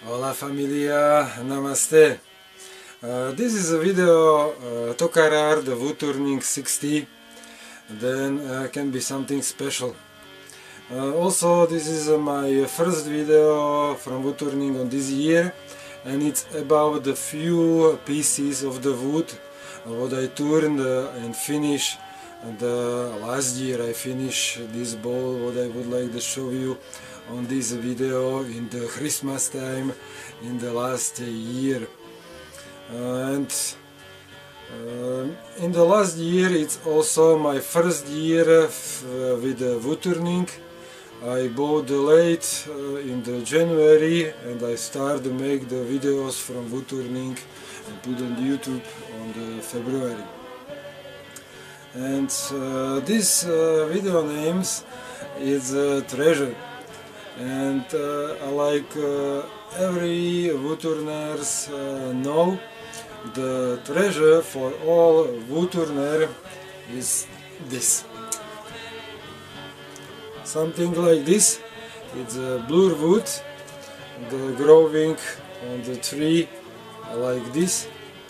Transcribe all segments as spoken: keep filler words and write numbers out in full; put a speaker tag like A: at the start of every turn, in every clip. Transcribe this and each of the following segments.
A: Hola familia, namaste. Uh, this is a video uh, Tokar, the Woodturning sixty. Then uh, can be something special. Uh, also, this is uh, my first video from Woodturning on this year, and it's about the few pieces of the wood uh, what I turned uh, and finished. And uh, last year I finished this bowl what I would like to show you on this video in the Christmas time in the last year. Uh, and uh, in the last year it's also my first year uh, with the Woodturning. I bought the lathe uh, in the January, and I started to make the videos from Woodturning and put on YouTube on the February. And uh, this uh, video names is uh, Treasure, and uh, like uh, every woodturners uh, know, the treasure for all woodturner is this. Something like this. It's a blue wood, the growing on the tree like this.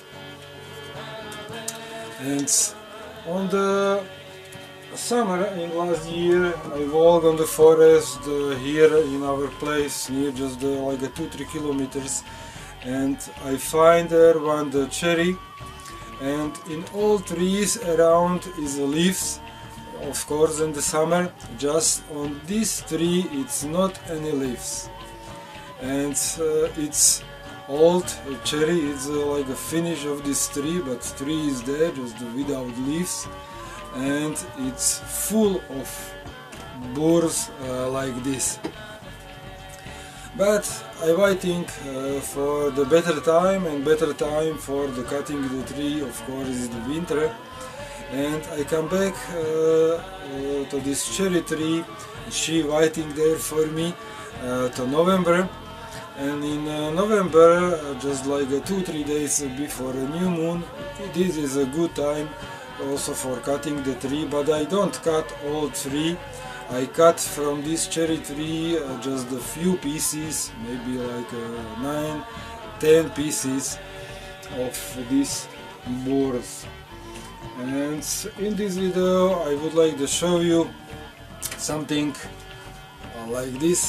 A: And on the summer in last year I walked on the forest uh, here in our place near just uh, like a two three kilometers, and I find there one the cherry, and in all trees around is leaves, of course in the summer. Just on this tree it's not any leaves, and uh, it's old cherry. It's uh, like a finish of this tree, but tree is there just without leaves, and it's full of burrs uh, like this. But I'm waiting uh, for the better time, and better time for the cutting the tree of course is the winter. And I come back uh, uh, to this cherry tree. She waiting there for me uh, to November. And in uh, November, uh, just like uh, two three days before a new moon, this is a good time also for cutting the tree. But I don't cut all tree. I cut from this cherry tree uh, just a few pieces, maybe like uh, nine, ten pieces of these burrs. And in this video I would like to show you something like this.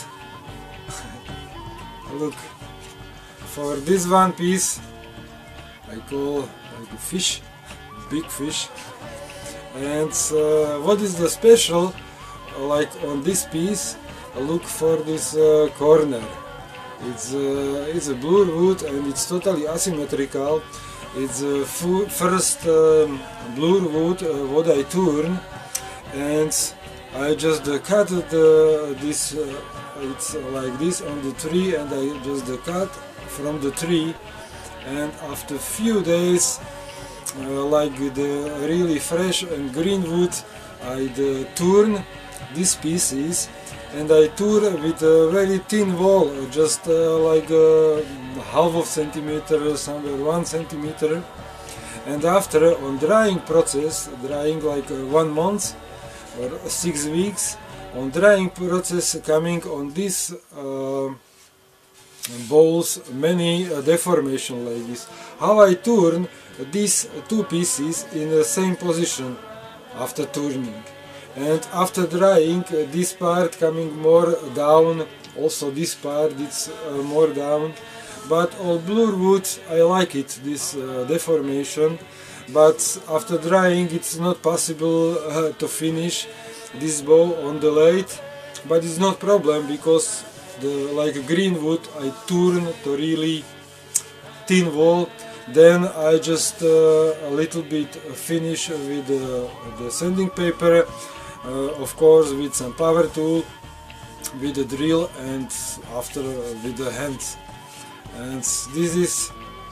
A: Look, for this one piece I call like a fish, big fish. And uh, what is the special, like on this piece, look for this uh, corner. It's, uh, it's a blue wood and it's totally asymmetrical. It's the uh, first um, blue wood uh, what I turn, and I just uh, cut the, this, uh, it's uh, like this on the tree, and I just uh, cut from the tree, and after few days, uh, like the really fresh and green wood, I uh, turn these pieces, and I turn with a very thin wall, just uh, like uh, half of centimeter, somewhere one centimeter. And after on drying process, drying like uh, one month or six weeks, on drying process coming on these uh, bowls many uh, deformation like this. How I turn these two pieces in the same position after turning. And after drying, uh, this part coming more down, also this part it's uh, more down. But all blue wood I like it, this uh, deformation, but after drying it's not possible uh, to finish this bow on the lathe. But it's not problem, because the like green wood I turn to really thin wall. Then I just uh, a little bit finish with uh, the sanding paper, uh, of course with some power tool, with the drill, and after uh, with the hands. And this is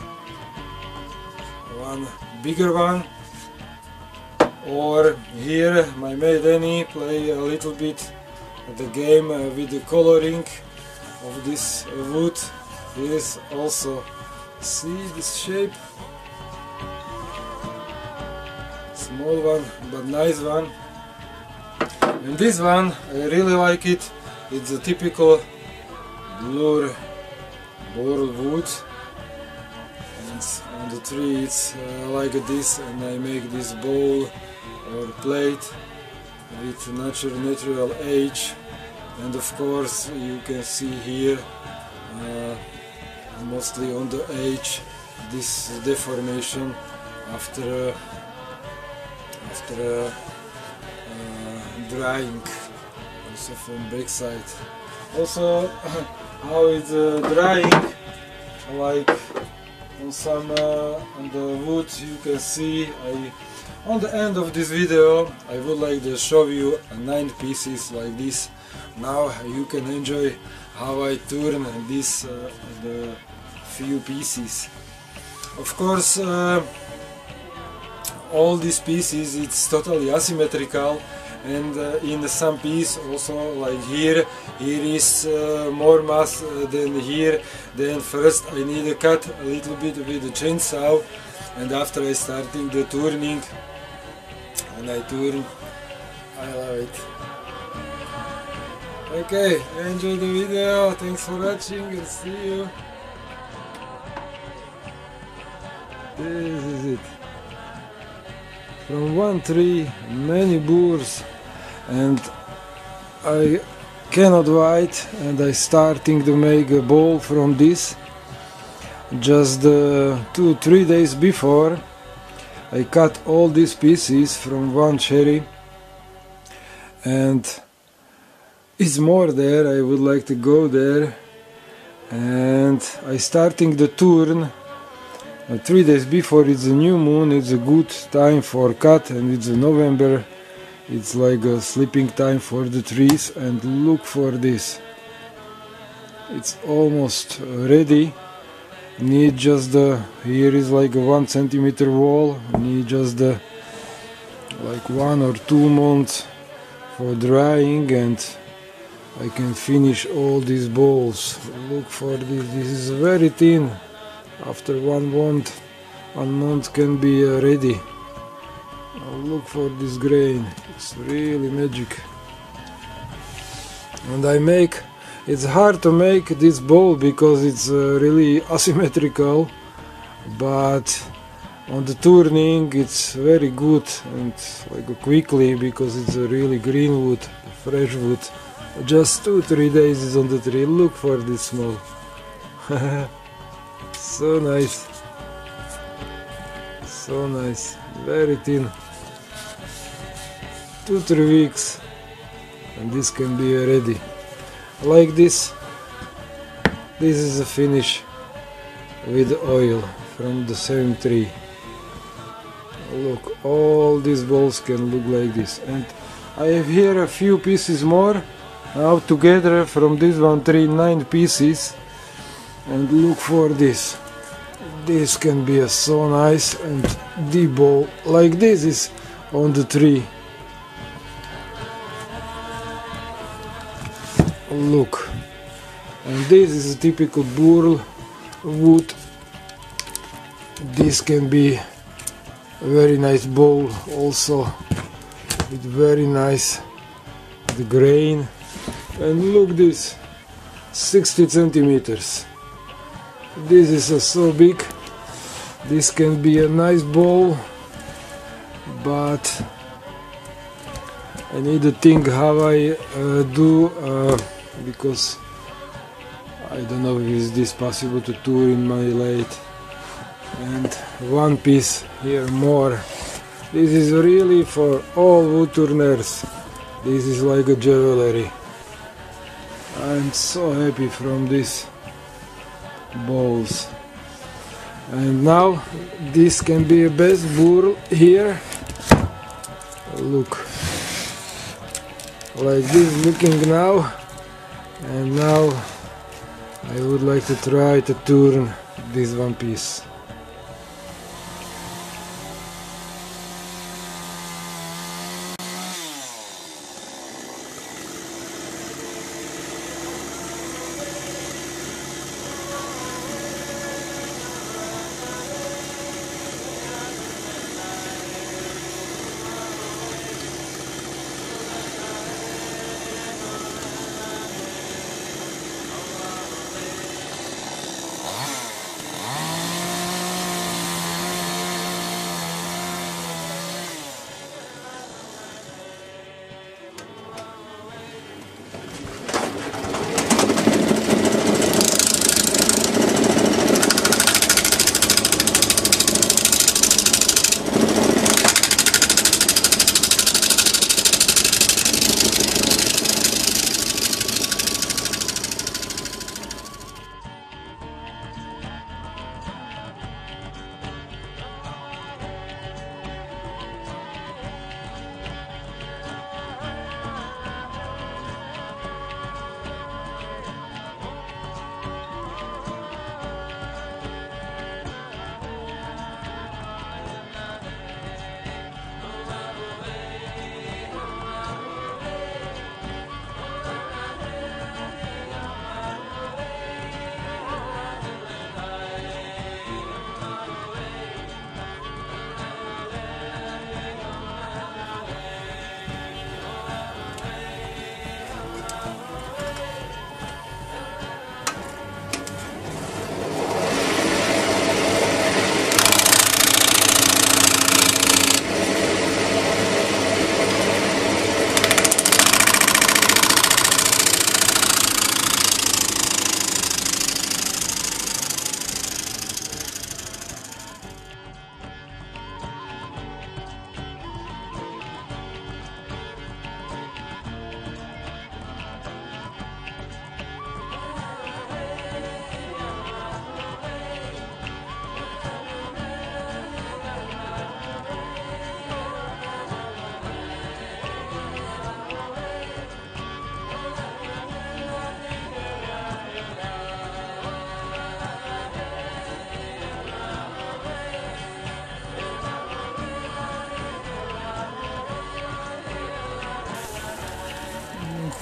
A: one bigger one. Or here my maid Annie play a little bit the game uh, with the coloring of this uh, wood. Here is also, see this shape, small one but nice one. And this one I really like it. It's a typical blue Burl wood, and on the tree it's uh, like this, and I make this bowl or plate with natural natural age. And of course you can see here uh, mostly on the edge this deformation after uh, after uh, uh, drying, also from backside. Also how it's uh, drying, like on some uh, on the wood you can see. I on the end of this video I would like to show you nine pieces like this. Now you can enjoy how I turn this uh, the few pieces. Of course uh, all these pieces it's totally asymmetrical, and uh, in some piece also, like here here is uh, more mass uh, than here. Then first I need to cut a little bit with the chainsaw, and after I starting the turning, and I turn, I love it. Okay, enjoy the video, thanks for watching and see you. This is it. From one tree, many burrs, and I cannot wait, and I starting to make a bowl from this. Just uh, two, three days before I cut all these pieces from one cherry, and it's more there. I would like to go there, and I starting the turn uh, three days before. It's a new moon, it's a good time for cut, and it's a November, it's like a sleeping time for the trees. And look for this, it's almost ready. Need just the, here is like a one centimeter wall, need just the like one or two months for drying, and I can finish all these bowls. Look for this, this is very thin. After one month, one month can be uh, ready. Now look for this grain, it's really magic. And I make, it's hard to make this bowl because it's uh, really asymmetrical, but on the turning it's very good and like quickly, because it's a really green wood, fresh wood. Just two three days is on the tree. Look for this small. So nice, so nice, very thin. Two three weeks and this can be ready like this. This is a finish with oil from the same tree. Look, all these bowls can look like this, and I have here a few pieces more. Now together from this one tree, nine pieces, and look for this. This can be a so nice, and the bowl like this is on the tree. Look, and this is a typical Burl wood. This can be a very nice bowl also, with very nice the grain. And look this, sixty centimeters. This is uh, so big. This can be a nice bowl, but I need to think how I uh, do, uh, because I don't know if this possible to tour in my lathe. And one piece here more. This is really for all wood turners. This is like a jewelry. I'm so happy from these bowls. And now this can be a best Burl here. Look, like this looking now. And now I would like to try to turn this one piece.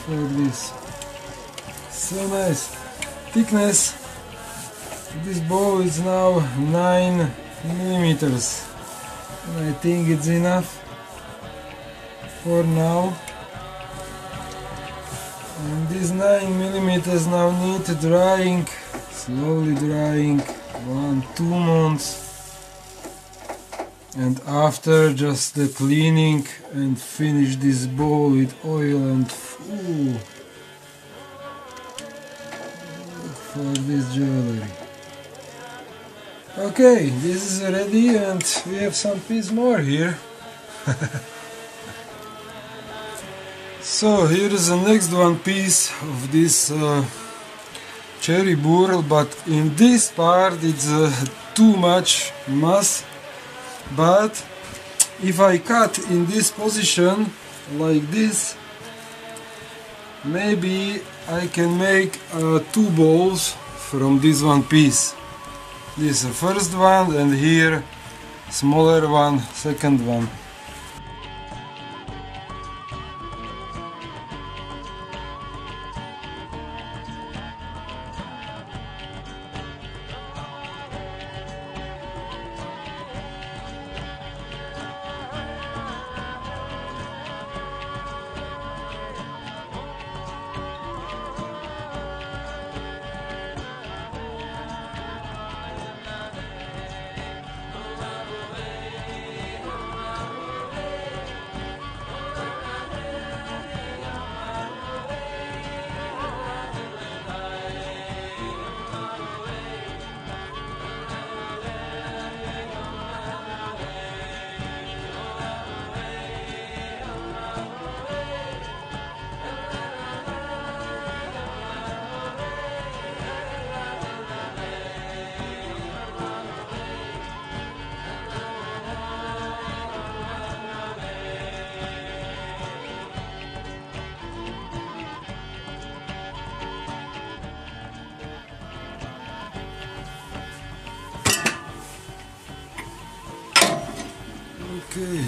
A: for this. So nice. Thickness. This bowl is now nine millimeters. And I think it's enough for now. And these nine millimeters now need drying, slowly drying, one, two months. And after just the cleaning and finish this bowl with oil and ooh, for this jewelry. Okay, this is ready and we have some piece more here. So here is the next one piece of this uh, cherry burl, but in this part it's uh, too much mass. But if I cut in this position like this, maybe I can make uh, two bowls from this one piece. This is the first one, and here smaller one, second one. Okay,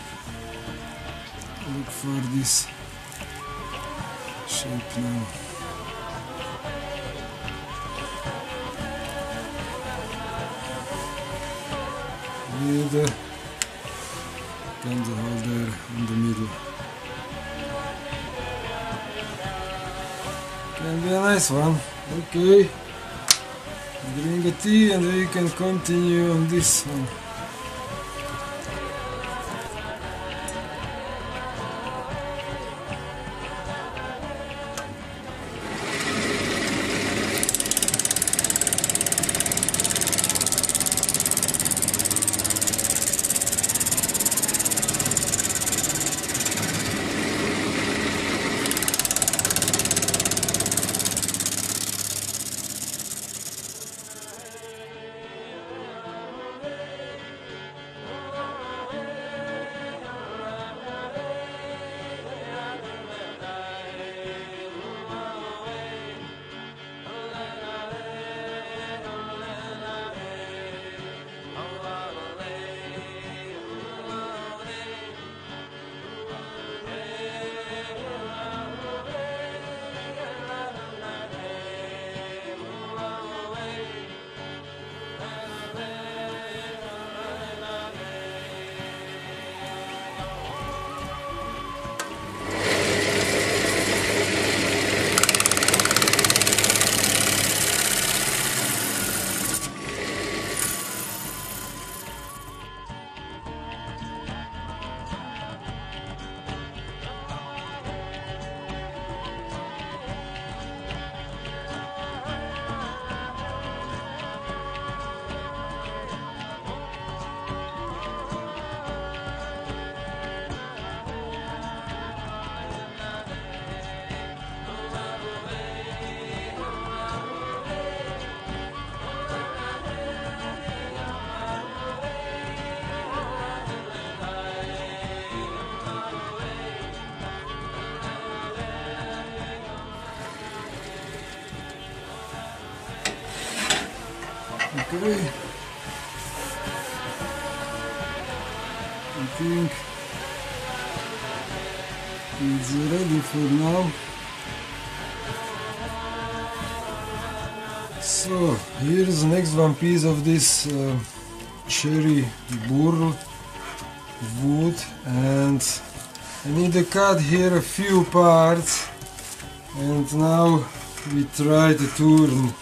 A: look for this shape now. With the candle holder in the middle. Can be a nice one. Okay, drink a tea and we can continue on this one. Okay, I think it's ready for now. So here is the next one piece of this uh, cherry Burl wood, and I need to cut here a few parts, and now we try to turn.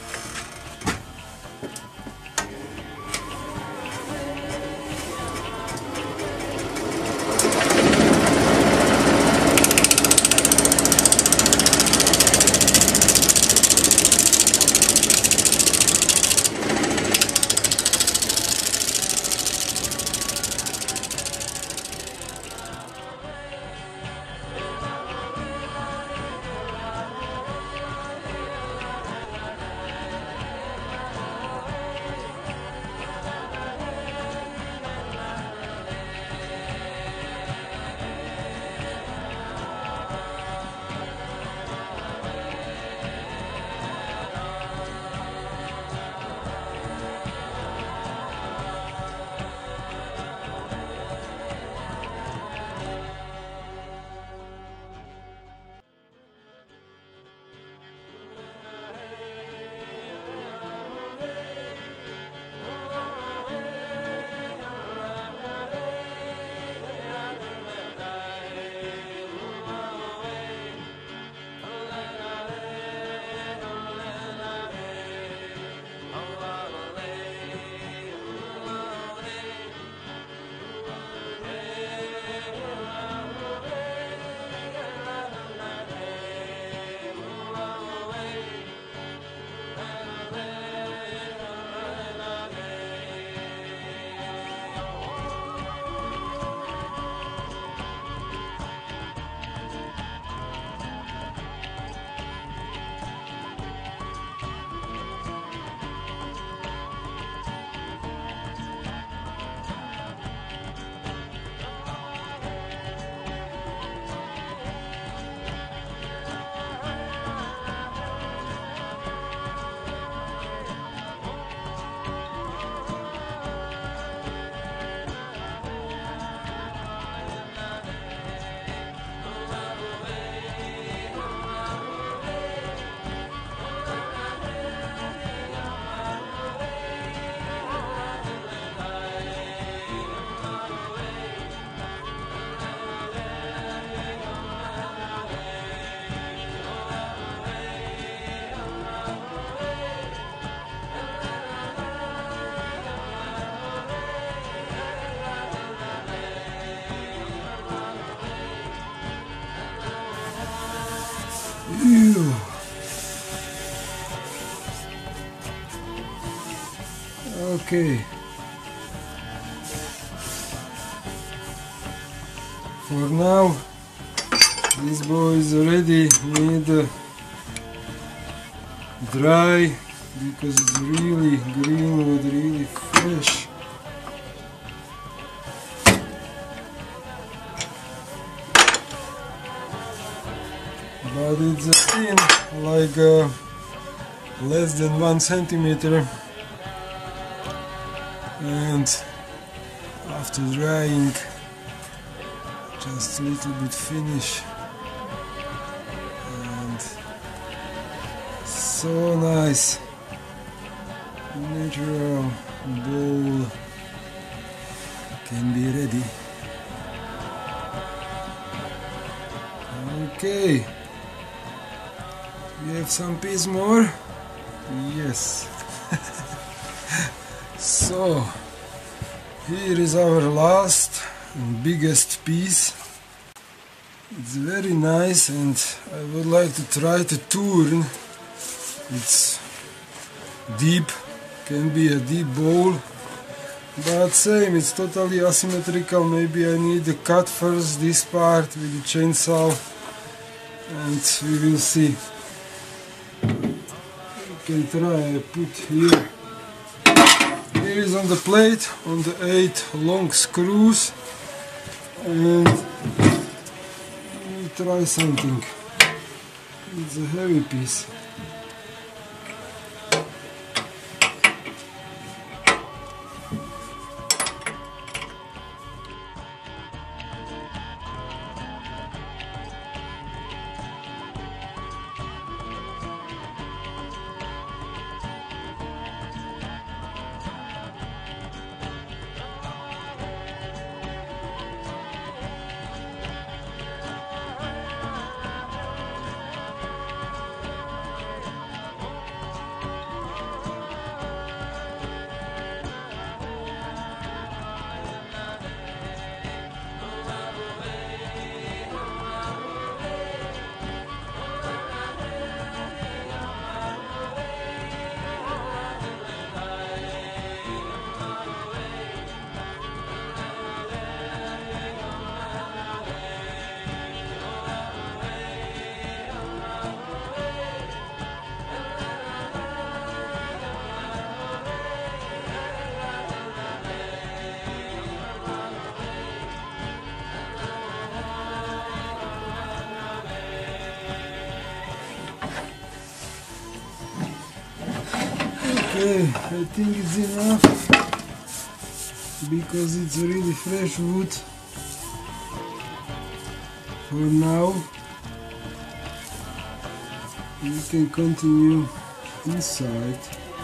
A: Ew. Okay. For now, this boy is already need uh, dry because it's really green wood, really fresh. But it's a thin, like uh, less than one centimeter, and after drying, just a little bit finish, and so nice, natural bowl can be ready. Okay. We have some piece more? Yes. So, here is our last and biggest piece. It's very nice, and I would like to try to turn. It's deep, can be a deep bowl, but same, it's totally asymmetrical. Maybe I need to cut first this part with the chainsaw, and we will see. Can try, I put here. Here is on the plate, on the eight long screws, and we'll try something. It's a heavy piece. Okay, I think it's enough because it's really fresh wood for now. We can continue inside.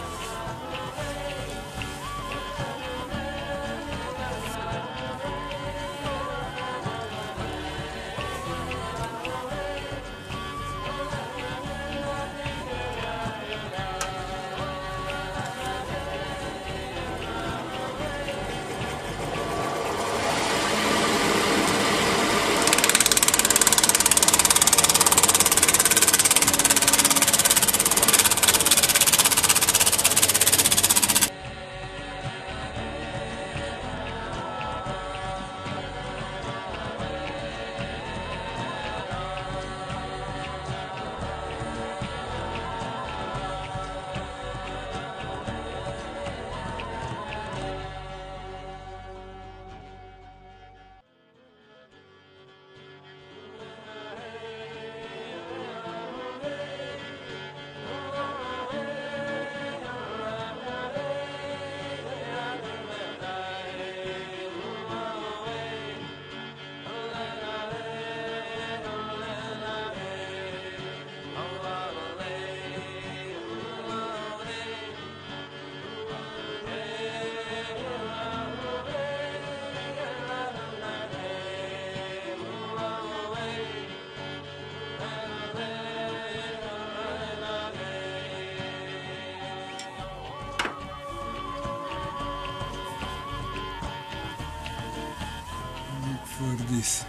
A: For this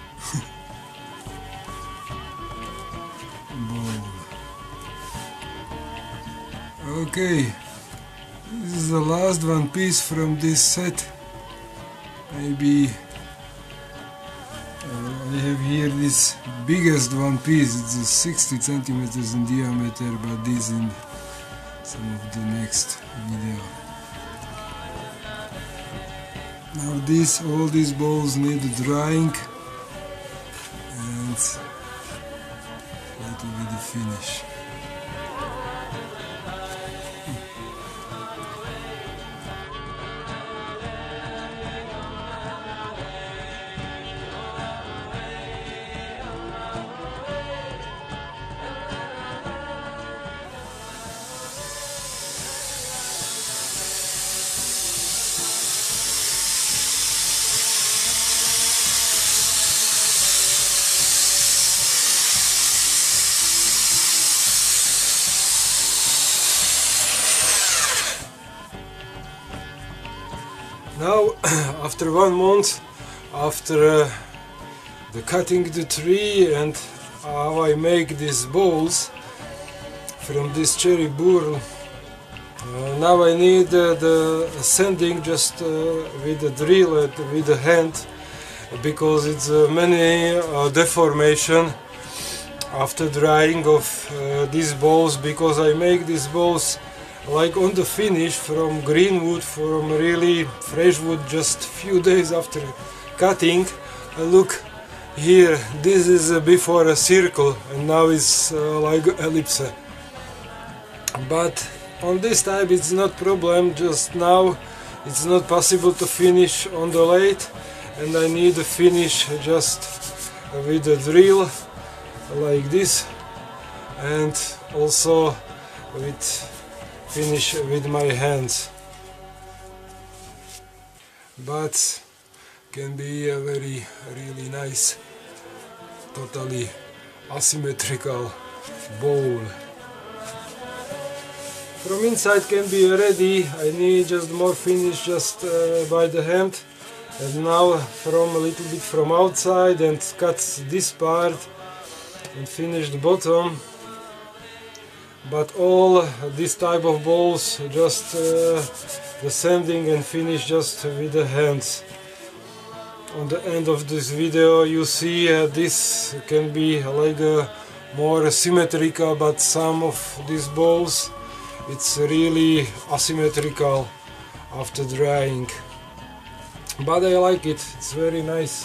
A: bowl. Okay, this is the last one piece from this set. Maybe uh, I have here this biggest one piece. It's sixty centimeters in diameter, but this in some of the next video. Now this, all these bowls need drying and that will be the finish. Now, after one month, after uh, the cutting the tree and how I make these bowls from this cherry Burl, uh, now I need uh, the sanding just uh, with the drill and with the hand, because it's uh, many uh, deformation after drying of uh, these bowls, because I make these bowls like on the finish from green wood, from really fresh wood, just few days after cutting. Uh, look here, this is uh, before a circle and now it's uh, like ellipse. But on this type it's not problem, just now it's not possible to finish on the lathe and I need to finish just with the drill like this, and also with finish with my hands. But can be a very really nice, totally asymmetrical bowl. From inside can be ready. I need just more finish just uh, by the hand, and now from a little bit from outside and cut this part and finish the bottom. But all this type of bowls, just uh, the sanding and finish just with the hands. On the end of this video you see uh, this can be like a more symmetrical, but some of these bowls it's really asymmetrical after drying. But I like it, it's very nice.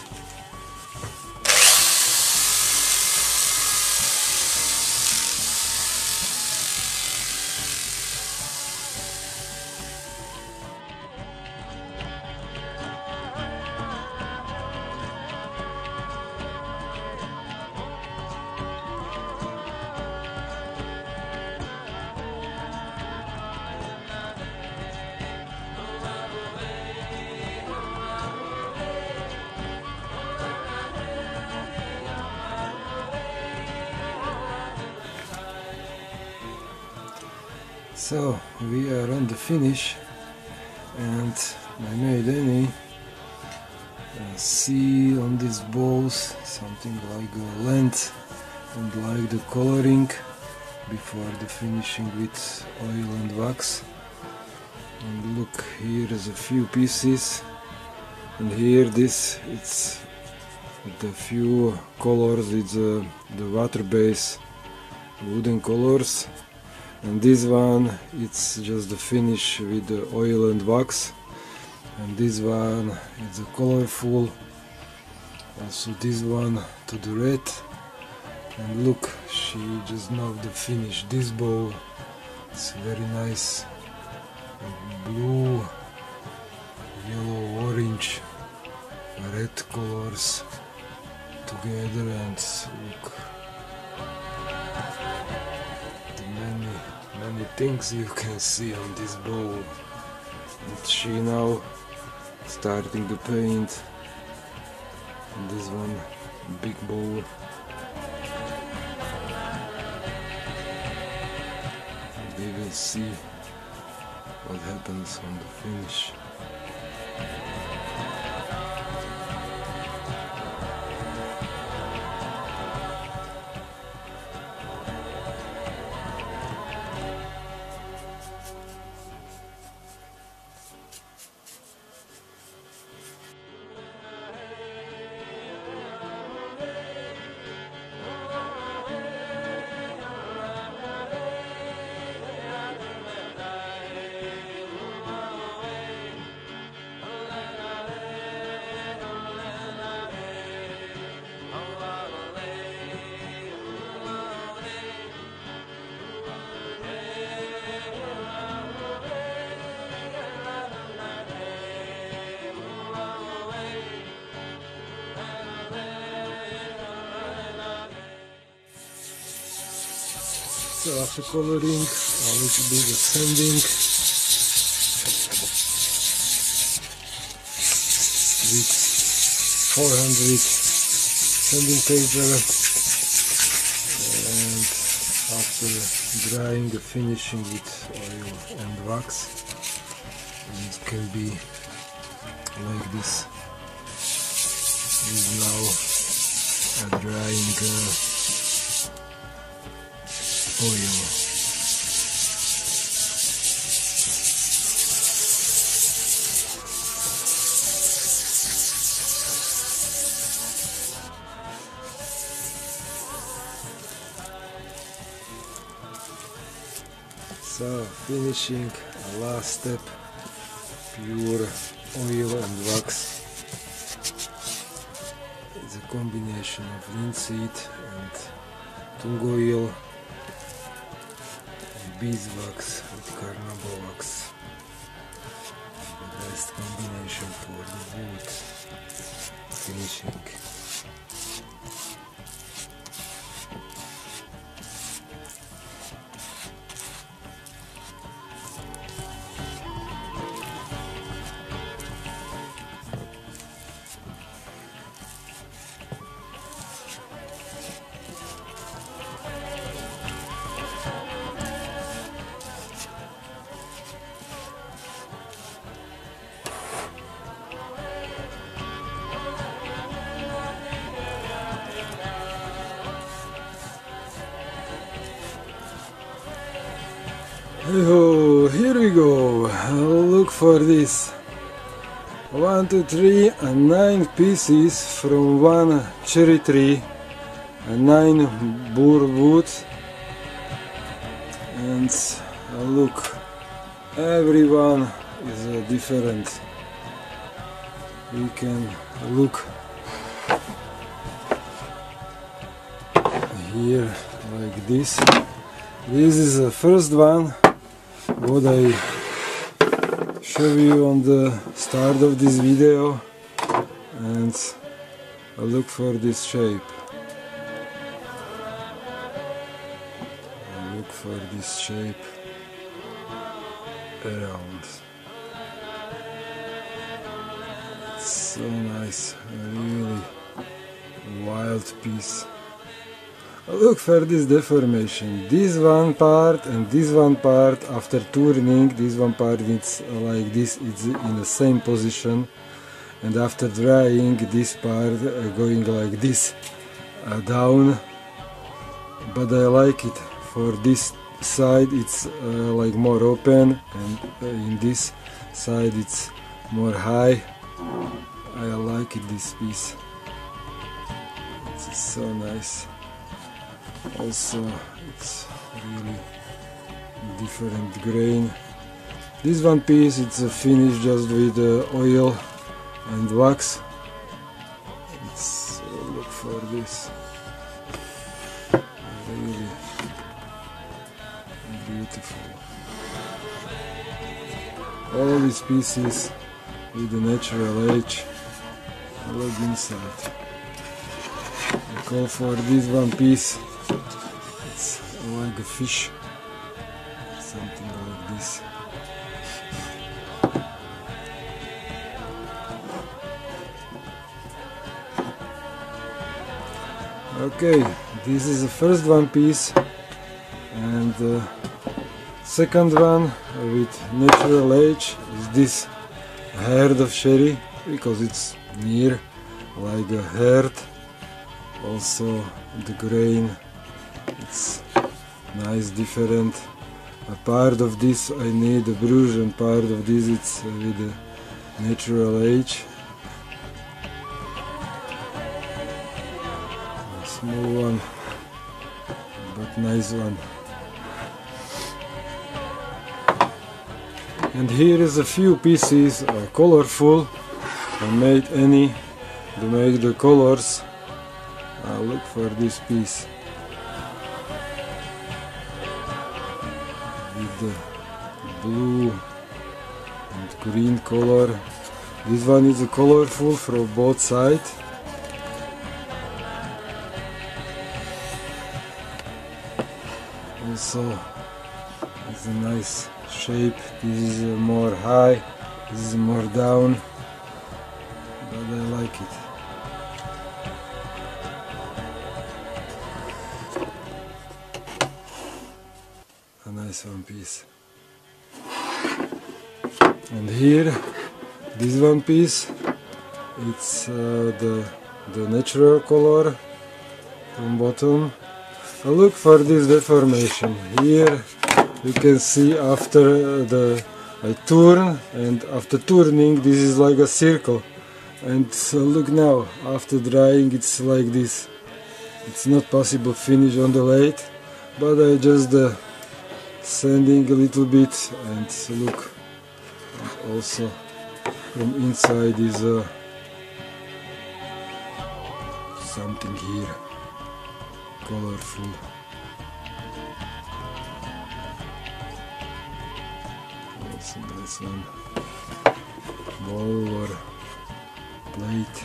A: So we are on the finish, and I made any uh, see on these balls something like a length and like the coloring before the finishing with oil and wax. And look, here is a few pieces, and here this it's the few colors, it's uh, the water base wooden colors, and this one it's just the finish with the oil and wax, and this one is a colorful, also this one to the red. And look, she just now the finish this bowl, it's very nice, blue, yellow, orange, red colors together, and look the many many things you can see on this bowl. And she now starting to paint, and this one big bowl. We will see what happens on the finish. So after coloring, a little bit of sanding with four hundred sanding paper, and after drying, finishing with oil and wax, and it can be like this. This is now a drying uh, oil. So finishing a last step, pure oil and wax. It's a combination of linseed and tung oil, beeswax with carnauba wax. The best combination for the wood finishing. Oh, here we go. Look for this. One, two, three, and nine pieces from one cherry tree, and nine Burl wood. And uh, look, every one is uh, different. We can look here like this. This is the first one what I show you on the start of this video, and I look for this shape. I look for this shape around. It's so nice, a really wild piece. Look for this deformation. This one part and this one part after turning, this one part it's like this, it's in the same position, and after drying this part uh, going like this uh, down. But I like it. For this side it's uh, like more open, and uh, in this side it's more high. I like it, this piece. It's so nice. Also it's really different grain. This one piece it's uh, finished just with uh, oil and wax. It's uh, look for this. Really beautiful. All these pieces with the natural edge. Look inside. I call for this one piece. It's like a fish. Something like this. Okay, this is the first one piece, and the second one with natural edge is this heart of cherry, because it's near like a heart. Also the grain, it's nice, different. A part of this I need a brush, and part of this it's with the natural edge. Small one, but nice one. And here is a few pieces, uh, colorful. I made any to make the colors. Uh, look for this piece with the blue and green color. This one is a colorful from both sides. Also, it's a nice shape. This is uh, more high, this is more down, but I like it. A nice one piece. And here, this one piece, it's uh, the the natural color from bottom. I look for this deformation. Here you can see after the I turn, and after turning this is like a circle, and so look now, after drying it's like this. It's not possible finish on the lathe, but I just uh, sanding a little bit, and look, and also from inside is uh, something here colorful. Also nice one, bowl or plate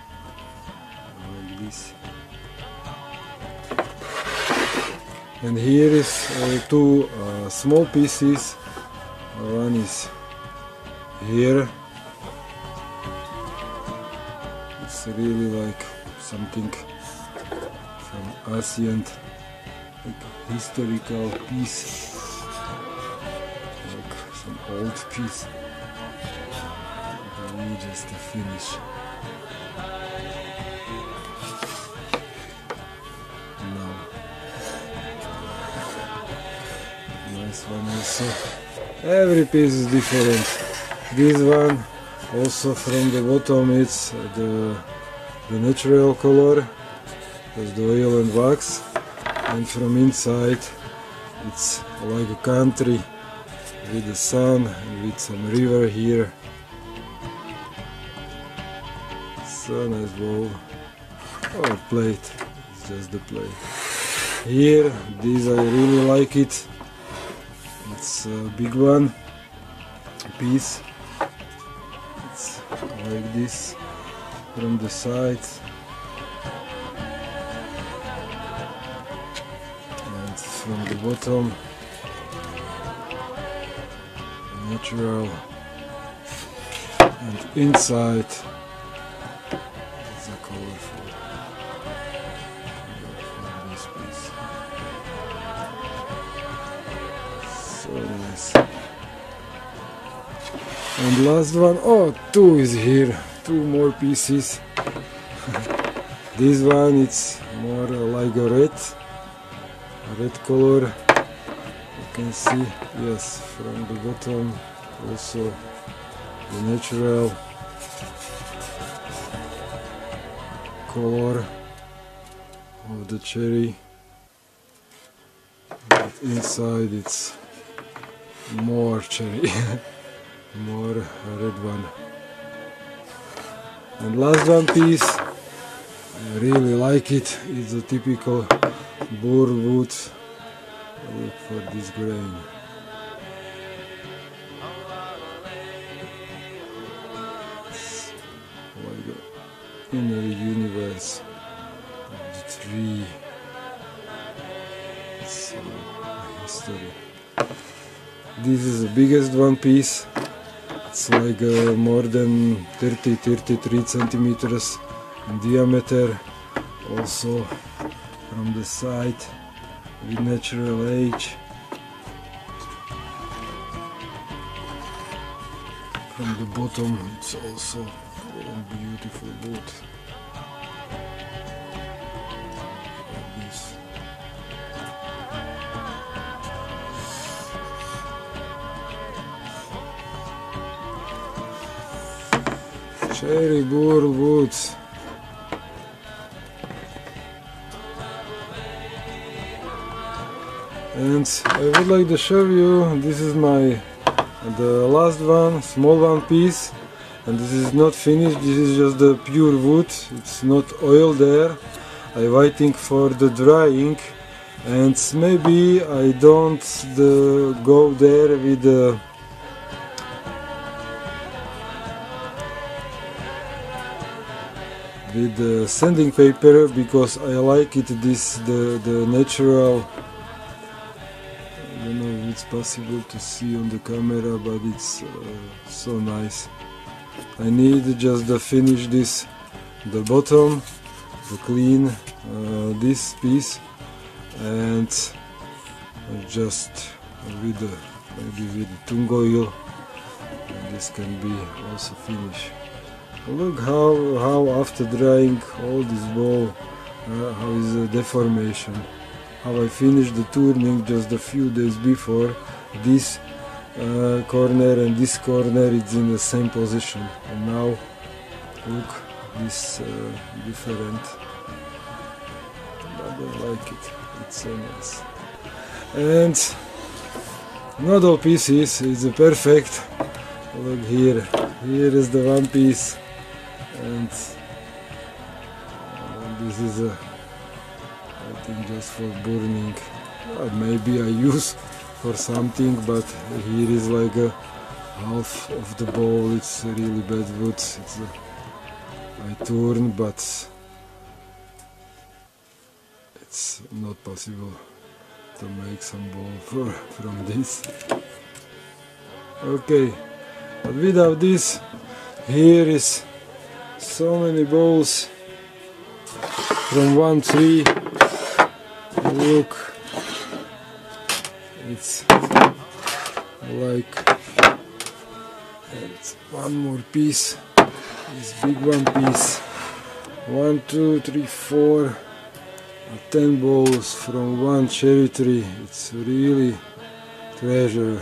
A: like this. And here is uh, two uh, small pieces. One is here. It's really like something from ancient, like historical piece, like some old piece. Really just a finish. Now, nice one also. Every piece is different. This one also from the bottom it's the the natural color. There's the oil and wax, and from inside it's like a country with the sun and with some river here. So nice bowl or plate, it's just the plate. Here, this I really like it. It's a big one piece. It's like this from the sides. From the bottom, natural, and inside is a colorful, colorful this piece. So nice. And last one, oh, two is here, two more pieces. This one it's more like a red, a red color. You can see, yes, from the bottom also the natural color of the cherry, but inside it's more cherry, more red one. And last one piece, I really like it, it's a typical Burl wood. Look for this grain. It's like the inner universe of the tree. It's uh, history. This is the biggest one piece. It's like uh, more than thirty to thirty-three centimeters in diameter. Also from the side with natural age. From the bottom it's also a beautiful wood. Like this. Cherry Burl woods. And I would like to show you, this is my the last one, small one piece, and this is not finished, this is just the pure wood, it's not oil there. I'm waiting for the drying, and maybe I don't the, go there with the with the sanding paper, because I like it this the the natural. I don't know if it's possible to see on the camera, but it's uh, so nice. I need just to finish this, the bottom, to clean uh, this piece, and just with the, maybe with the tung oil, and this can be also finished. Look how, how after drying all this bowl, uh, how is the deformation. How I finished the turning just a few days before. This uh, corner and this corner is in the same position, and now look this uh, different, but I like it, it's so nice. And not all pieces is perfect. Look here, here is the one piece, and uh, this is a I think just for burning, uh, maybe I use for something, but here is like a half of the bowl, it's really bad wood, it's a, I turn, but it's not possible to make some bowl for, from this. Okay, but without this, here is so many bowls from one tree. Look, it's like it's one more piece, this big one piece, one, two, three, four, ten bowls from one cherry tree. It's really treasure.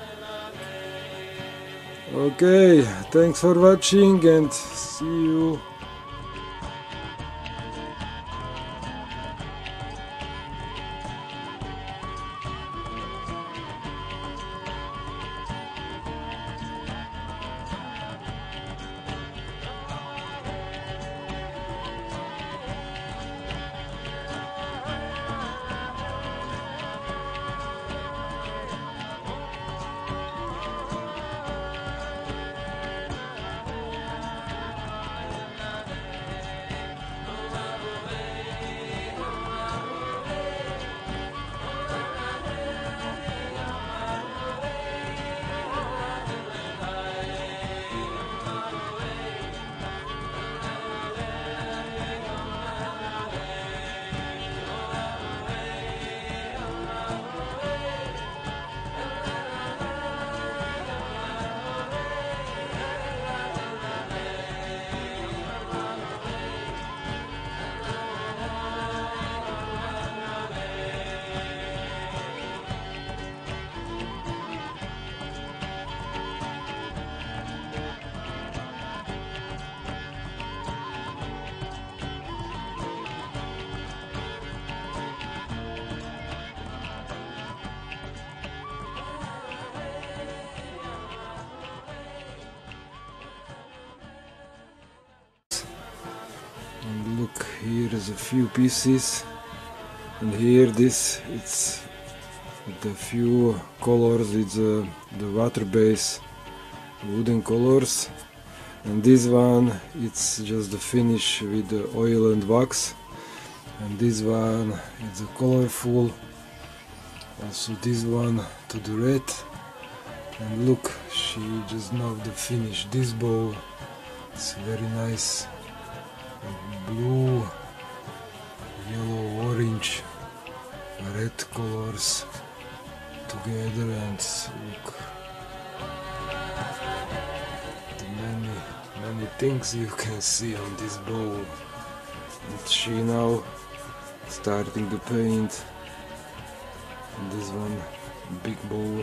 A: Okay, thanks for watching and see you. here is a few pieces, and here this it's the few colors, it's uh, the water base wooden colors, and this one it's just the finish with the oil and wax, and this one it's a colorful, also this one to the red. And look, she just now the finish. This bowl, it's very nice, blue, yellow, orange, red colors together, and look, the many many things you can see on this bowl. And she now starting to paint, and this one big bowl.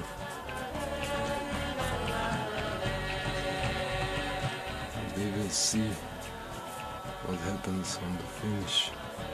A: We will see what happens on the finish.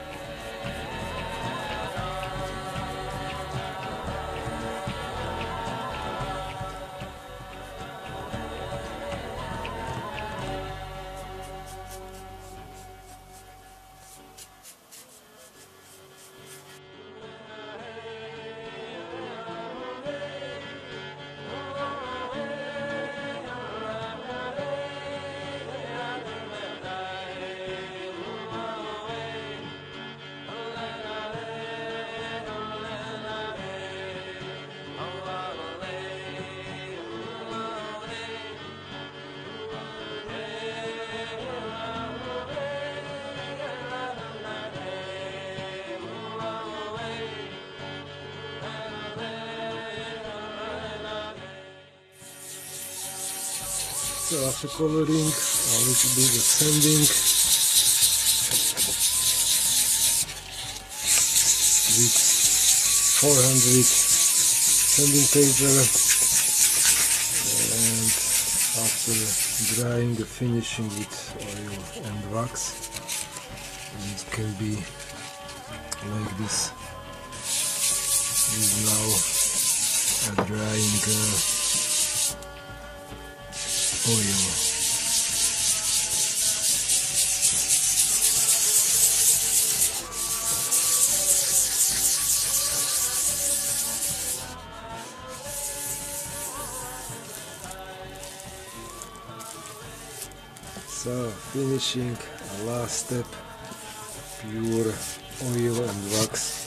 A: So after coloring, a little bit of sanding with four hundred sanding paper, and after drying, the finishing with oil and wax, and it can be like this. This is now a drying uh, oil. So finishing a last step, pure oil and wax.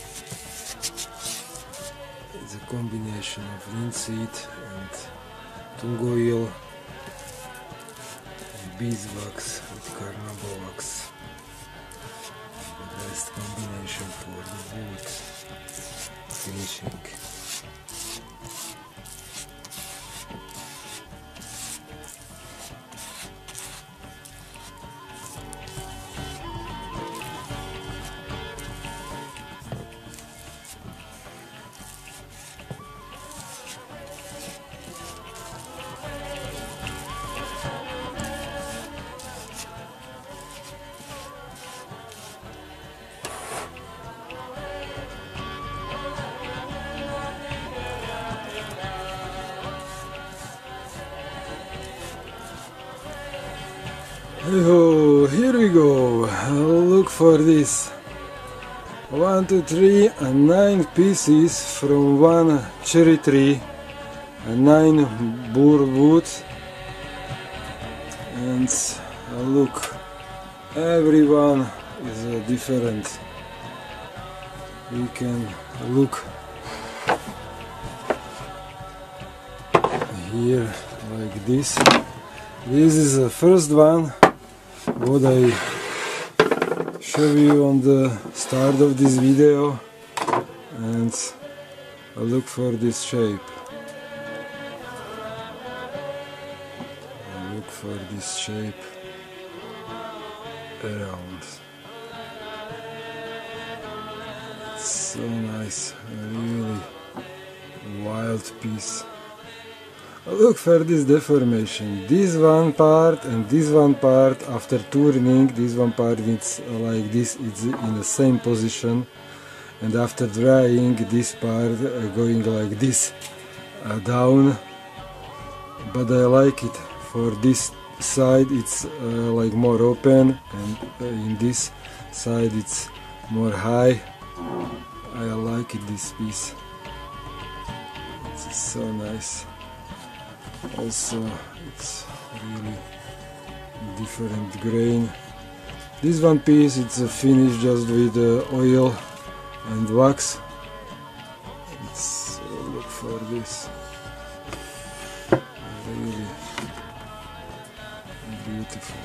A: It's a combination of linseed and tung oil, beeswax with carnauba wax. The best combination for the wood finishing. Oh, here we go. Look for this. One, two, three, and nine pieces from one cherry tree, and nine Burl wood. And uh, look, everyone is uh, different. We can look here like this. This is the first one what I show you on the start of this video, and I look for this shape. I look for this shape around. It's so nice, a really wild piece. Look for this deformation. This one part and this one part, after turning, this one part it's like this, it's in the same position, and after drying, this part uh, going like this uh, down. But I like it. For this side it's uh, like more open, and uh, in this side it's more high. I like it, this piece. It's so nice. Also, it's really different grain. This one piece, it's a finish just with uh, oil and wax. It's uh, look for this. Really beautiful.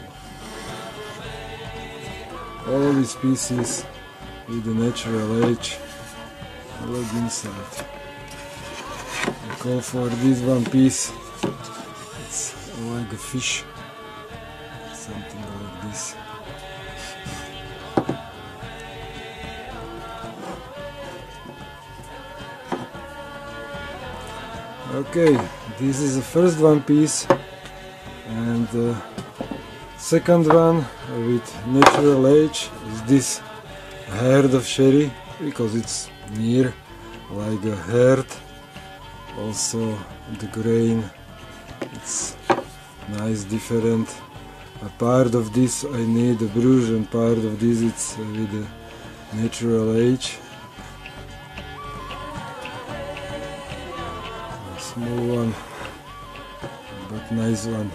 A: All these pieces with the natural edge. Look inside. I call for this one piece. It's like a fish. Something like this. Okay, this is the first one piece, and the second one with natural edge is this heart of cherry, because it's near like a heart. Also the grain, it's nice, different. A part of this I need a brush, and part of this it's with the natural edge. Small one, but nice one.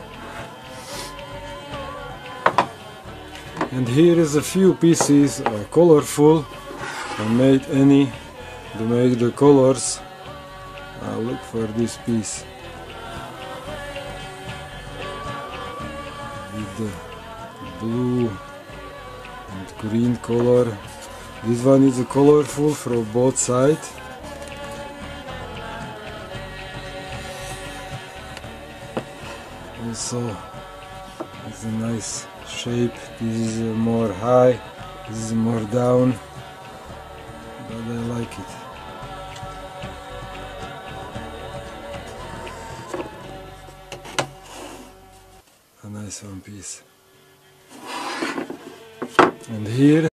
A: And here is a few pieces, uh, colorful. I made any to make the colors. Uh, look for this piece with the blue and green color. This one is a colorful from both sides. Also, it's a nice shape. This is uh, more high, this is more down, but I like it. A nice one piece. And here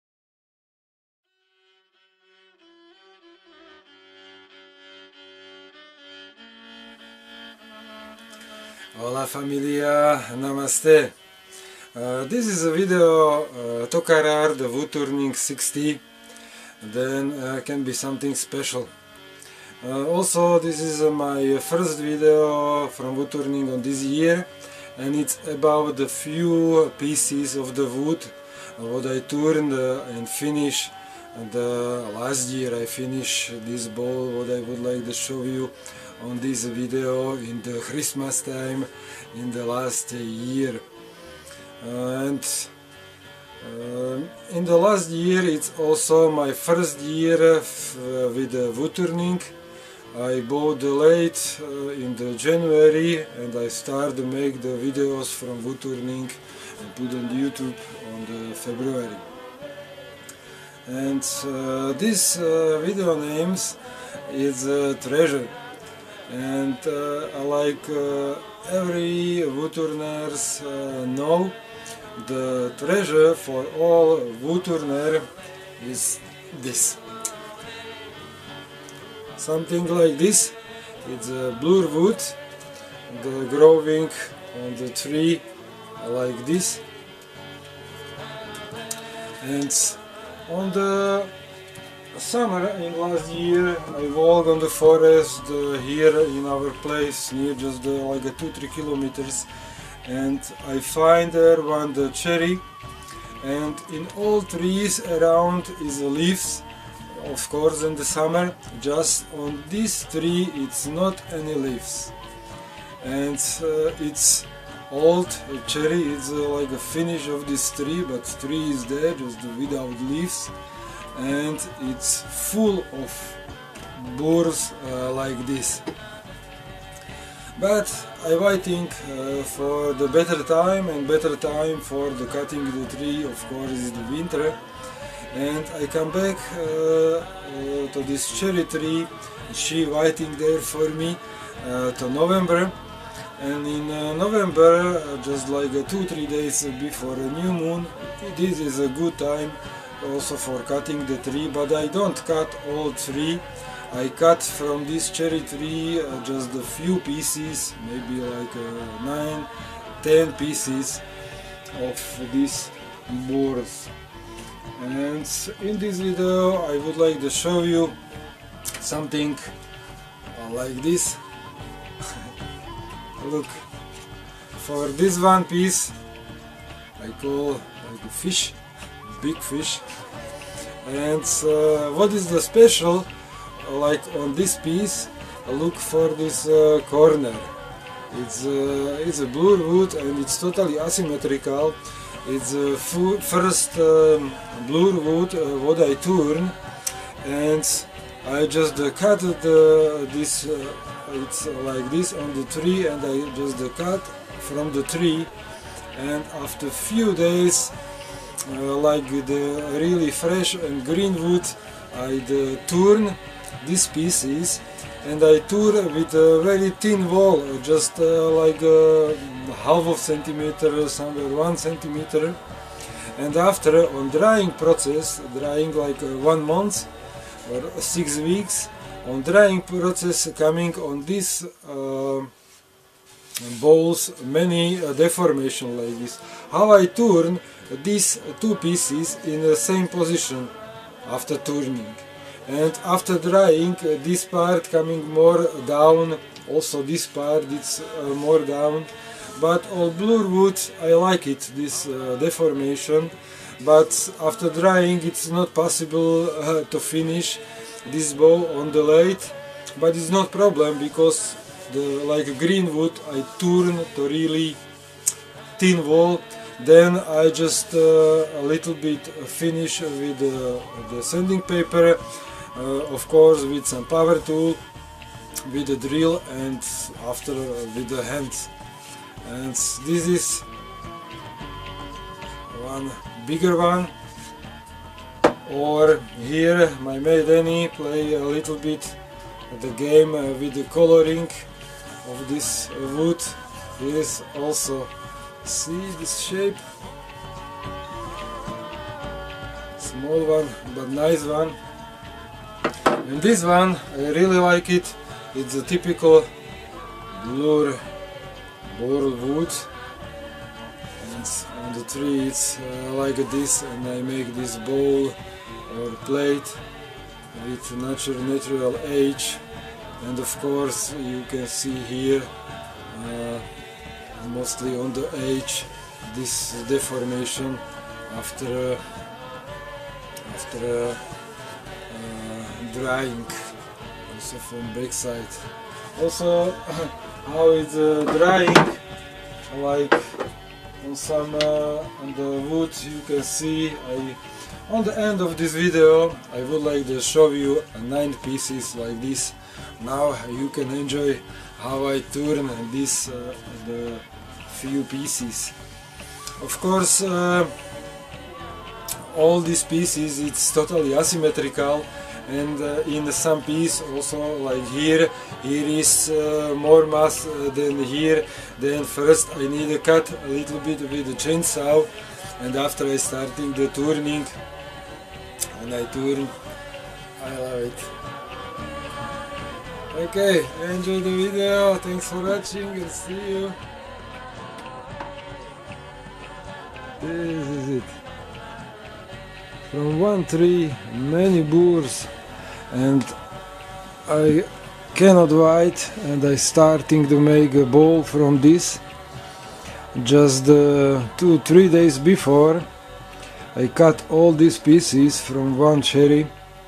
A: hola familia, namaste. Uh, this is a video uh, Tokar, the Woodturning sixty. Then uh, can be something special. Uh, also, this is uh, my first video from Woodturning on this year, and it's about the few pieces of the wood uh, what I turned uh, and finished. And uh, last year I finished this bowl what I would like to show you on this video in the Christmas time in the last year. Uh, and uh, in the last year it's also my first year uh, with the Woodturning. I bought the lathe uh, in the January, and I started to make the videos from Woodturning and put on YouTube on the February. And uh, this uh, video names is uh, Treasure. And uh, like uh, every woodturners uh, know, the treasure for all woodturner is this. Something like this. It's a blue wood, the growing on the tree like this. And on the summer in last year I walked on the forest uh, here in our place near just uh, like a two three kilometers, and I find there one the cherry, and in all trees around is leaves, of course in the summer. Just on this tree it's not any leaves, and uh, it's old cherry. It's uh, like a finish of this tree, but tree is there just without leaves, and it's full of burrs uh, like this. But I'm waiting uh, for the better time, and better time for the cutting the tree, of course, is the winter. And I come back uh, uh, to this cherry tree. She waiting there for me uh, to November. And in uh, November, uh, just like uh, two three days before a new moon, this is a good time also for cutting the tree. But I don't cut all tree. I cut from this cherry tree uh, just a few pieces, maybe like uh, nine, ten pieces of these burrs. And in this video I would like to show you something like this. Look, for this one piece I call like a fish, big fish. And uh, what is the special, like on this piece, look for this uh, corner. It's, uh, it's a blue wood and it's totally asymmetrical. It's the uh, first um, blue wood uh, what I turn, and I just uh, cut the, this, uh, it's like this on the tree, and I just uh, cut from the tree, and after few days, uh, like the really fresh and green wood, I uh, turn these pieces, and I turn with a very thin wall, just uh, like uh, half of centimeter, somewhere one centimeter. And after, on drying process, drying like uh, one month or six weeks, on drying process coming on these uh, bowls many uh, deformation like this. How I turn these two pieces in the same position after turning. And after drying, uh, this part coming more down, also this part it's uh, more down. But on blue wood I like it, this uh, deformation, but after drying it's not possible uh, to finish this bow on the lathe, but it's not problem because the like green wood I turn to really thin wall. Then I just uh, a little bit finish with uh, the sanding paper. Uh, of course with some power tool, with the drill, and after uh, with the hand. And this is one bigger one. Or here my maid Annie play a little bit the game uh, with the coloring of this uh, wood. Here is also, see this shape, small one but nice one. And this one, I really like it. It's a typical blue Burl wood, and on the tree it's uh, like this, and I make this bowl or plate with natural natural age. And of course you can see here uh, mostly on the edge this deformation after uh, after uh, drying, also from backside. Also how it's uh, drying, like on some uh, on the wood you can see. I on the end of this video I would like to show you nine pieces like this. Now you can enjoy how I turn this uh, the few pieces. Of course uh, all these pieces it's totally asymmetrical. And uh, in some piece also, like here, here is uh, more mass uh, than here. Then first I need to cut a little bit with the chainsaw, and after I starting the turning, and I turn, I love it. Okay, enjoy the video, thanks for watching, and see you. This is it. From one tree, many burrs, and I cannot wait, and I starting to make a bowl from this. Just uh, two three days before I cut all these pieces from one cherry,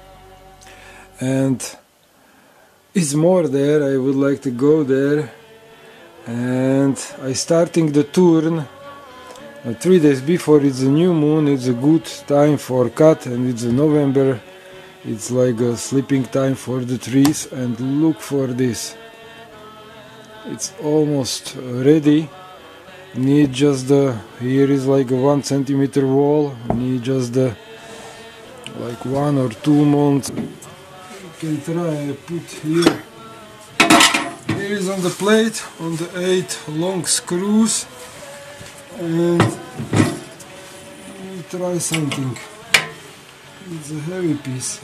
A: and it's more there. I would like to go there, and I starting the turn. Uh, three days before it's a new moon, it's a good time for cut, and it's a November, it's like a sleeping time for the trees. And look for this, it's almost ready. Need just the, here is like a one centimeter wall, need just the like one or two months. You can try put here, here is on the plate, on the eight long screws. And try something. It's a heavy piece.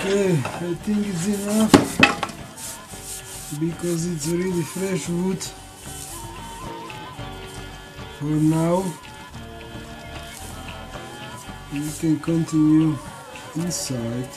A: Okay, I think it's enough because it's really fresh wood for now. We can continue inside.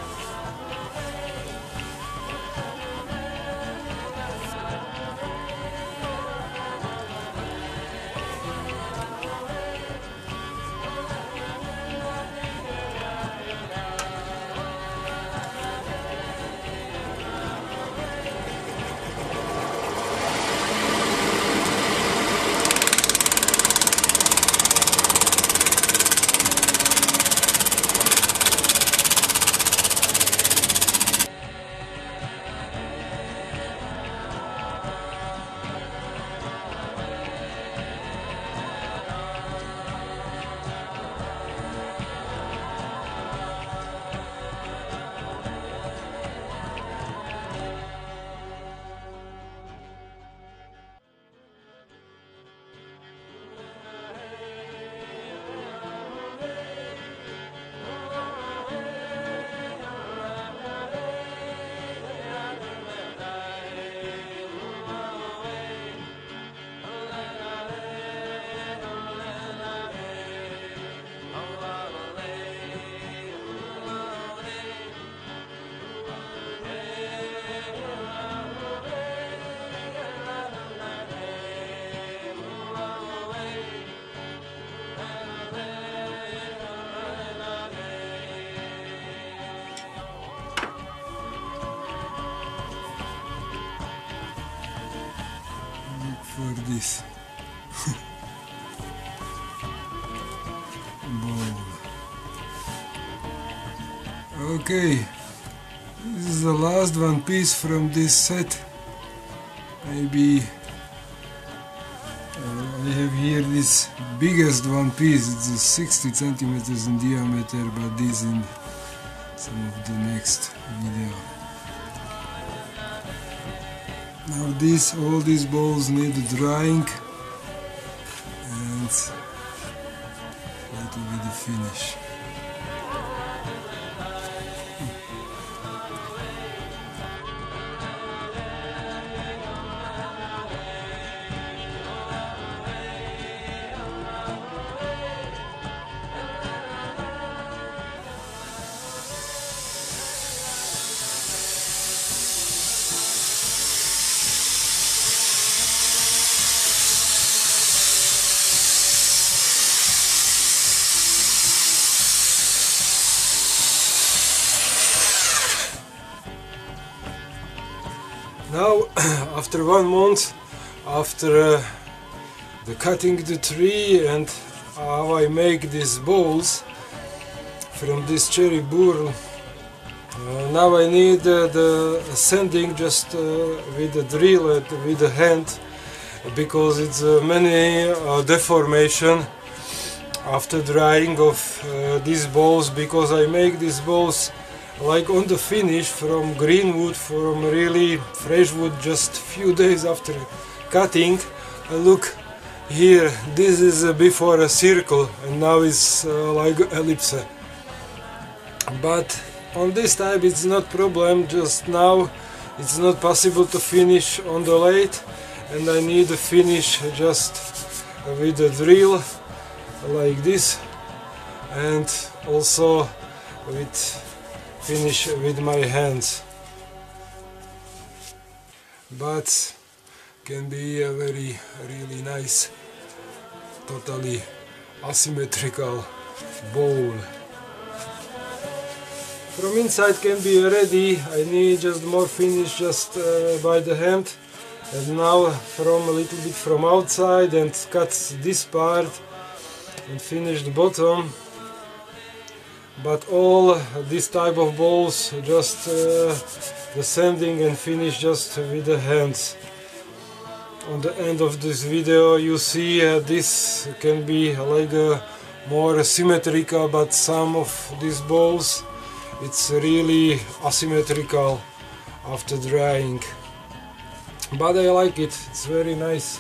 A: For this bowl. Okay, this is the last one piece from this set. Maybe uh, I have here this biggest one piece. It's sixty centimeters in diameter, but this in some of the next video. Now this, all these bowls need drying, and that will be the finish. Now, after one month, after uh, the cutting the tree and how I make these bowls from this cherry Burl, uh, now I need uh, the sanding just uh, with a drill and with a hand, because it's uh, many uh, deformation after drying of uh, these bowls, because I make these bowls like on the finish from green wood, from really fresh wood, just few days after cutting. Uh, look here, this is uh, before a circle and now it's uh, like ellipse. But on this type it's not problem, just now it's not possible to finish on the lathe, and I need to finish just with a drill like this, and also with finish with my hands. But can be a very really nice, totally asymmetrical bowl. From inside can be ready. I need just more finish just uh, by the hand, and now from a little bit from outside and cut this part and finish the bottom. But all this type of bowls, just uh, the sanding and finish just with the hands. On the end of this video you see uh, this can be like a more symmetrical, but some of these bowls it's really asymmetrical after drying. But I like it, it's very nice.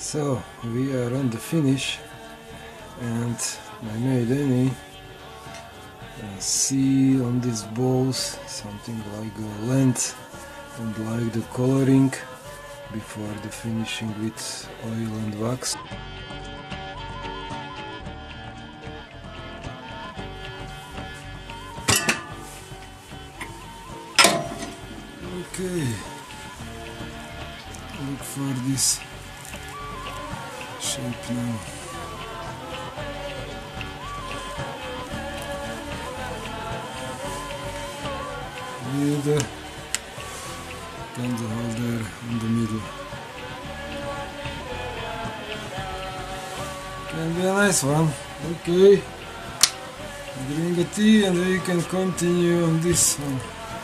A: So we are on the finish, and I made any uh, see on these balls something like a length and like the coloring before the finishing with oil and wax. Okay, look for this shape now. With the candle holder in the middle. Can be a nice one. Okay, drink a tea and we can continue on this one.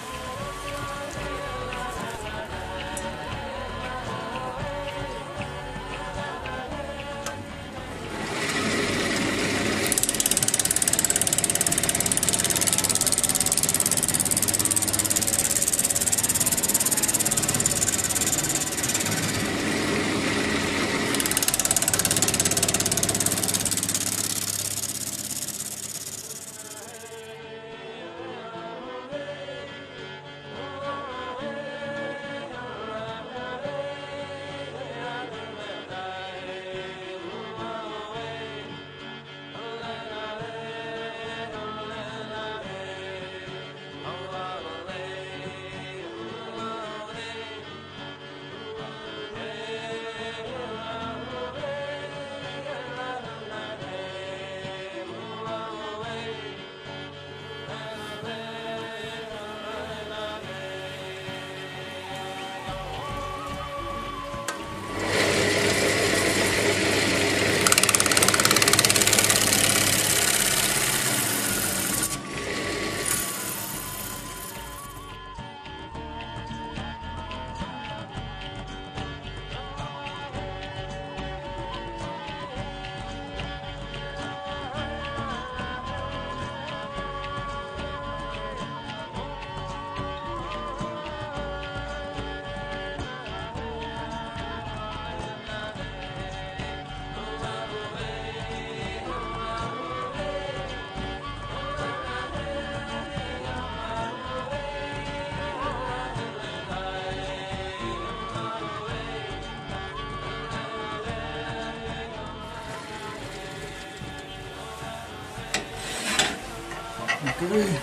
A: Okay,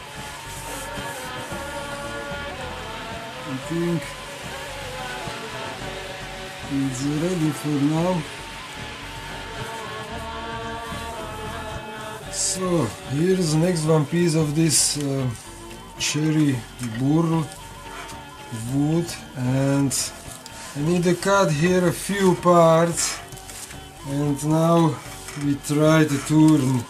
A: I think it's ready for now. So here's the next one piece of this uh, cherry Burl wood, and I need to cut here a few parts, and now we try to turn.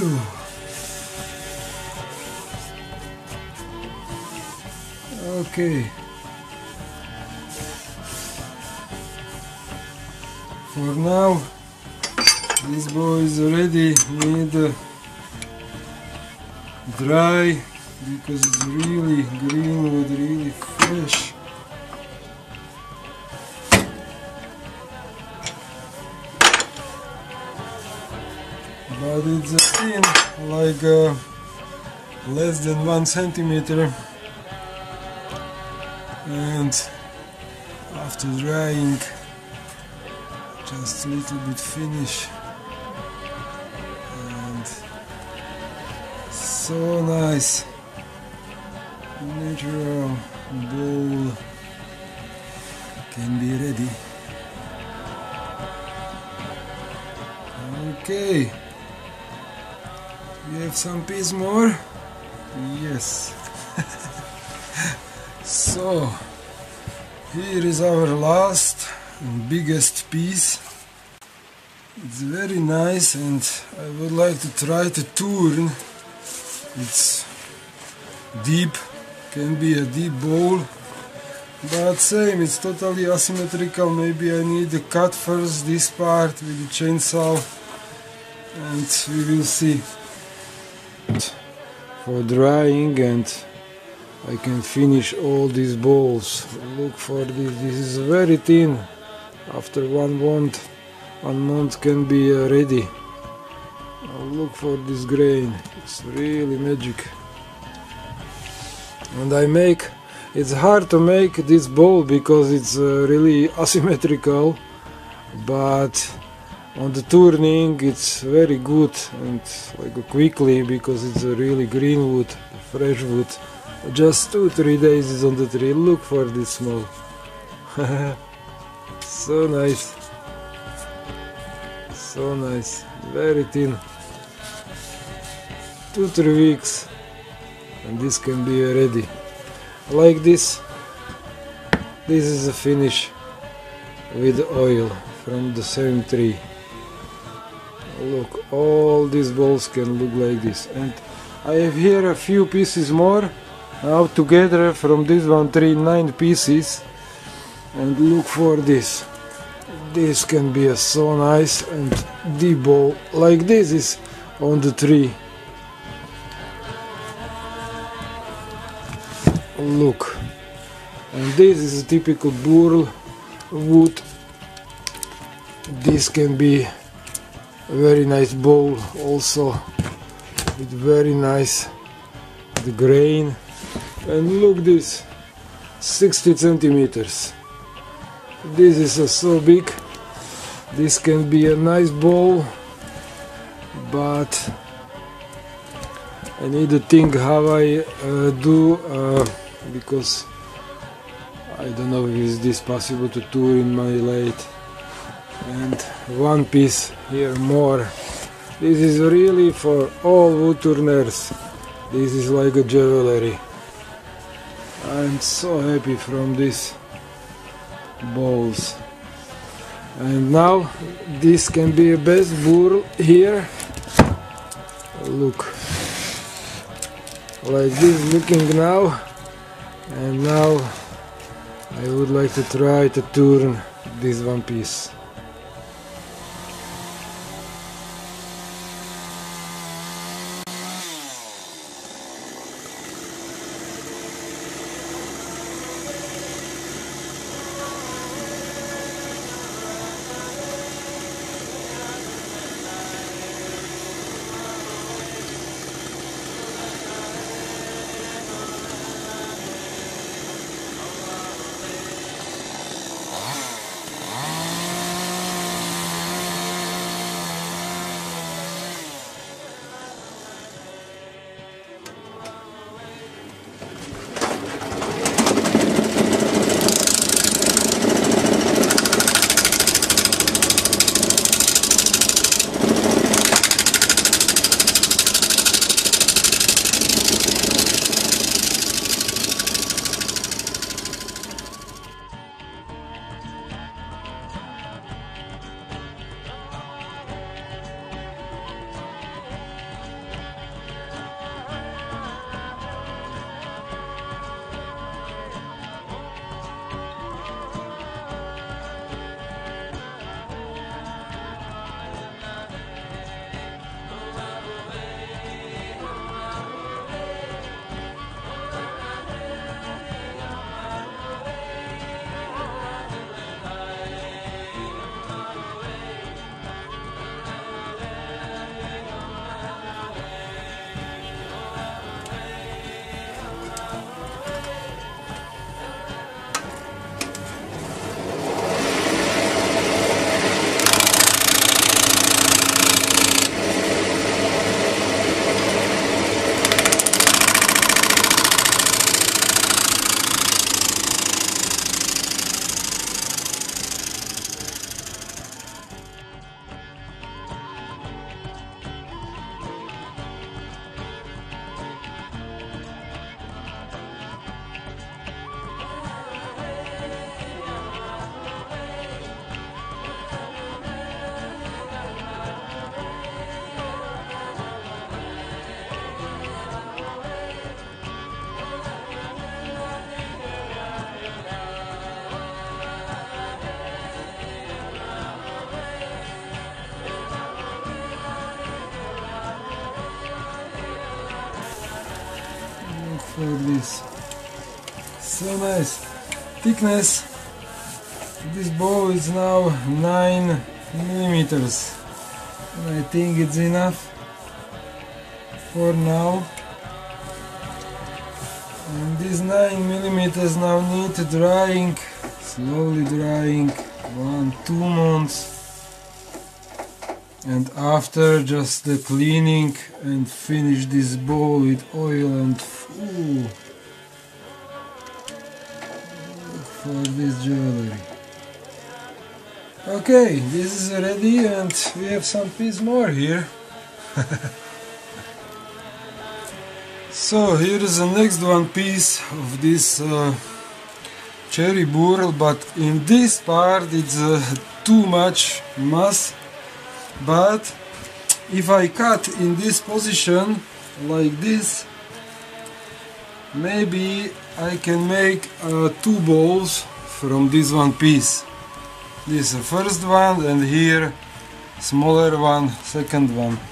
A: Phew. Okay. For now, this bowl is already need uh, dry because it's really green wood, really fresh. But it's a thin, like uh, less than one centimeter, and after drying, just a little bit finish, and so nice natural bowl can be ready. Okay, we have some piece more. Yes. So here is our last and biggest piece. It's very nice, and I would like to try to turn. It's deep, can be a deep bowl, but same, it's totally asymmetrical. Maybe I need to cut first this part with the chainsaw, and we will see. For drying, and I can finish all these bowls. Look for this. This is very thin. After one month, one month can be uh, ready. I'll look for this grain. It's really magic. And I make. It's hard to make this bowl because it's uh, really asymmetrical, but on the turning it's very good and like quickly because it's a really green wood, fresh wood. Just two three days is on the tree. Look for this small. So nice, so nice, very thin. Two three weeks and this can be ready. Like this. This is a finish with oil from the same tree. Look, all these bowls can look like this, and I have here a few pieces more. Now together from this one tree, nine pieces, and look for this. This can be a so nice and deep bowl like this is on the tree. Look, and this is a typical Burl wood. This can be a very nice bowl also, with very nice the grain. And look this, sixty centimeters. This is uh, so big. This can be a nice bowl, but I need to think how I uh, do uh, because I don't know if this possible to do in my lathe. And one piece here more. This is really for all wood turners. This is like a jewelry. I'm so happy from these bowls. And now this can be a best Burl here. Look, like this looking now. And now I would like to try to turn this one piece. for this. So nice. Thickness. This bowl is now nine millimeters. And I think it's enough for now. And these nine millimeters now need drying, slowly drying, one, two months. And after, just the cleaning and finish this bowl with oil and ooh, for this jewelry. Okay, this is ready and we have some piece more here. So here is the next one piece of this uh, cherry burl, but in this part it's uh, too much mass. But if I cut in this position like this, maybe I can make uh, two bowls from this one piece. This is the first one, and here smaller one, second one.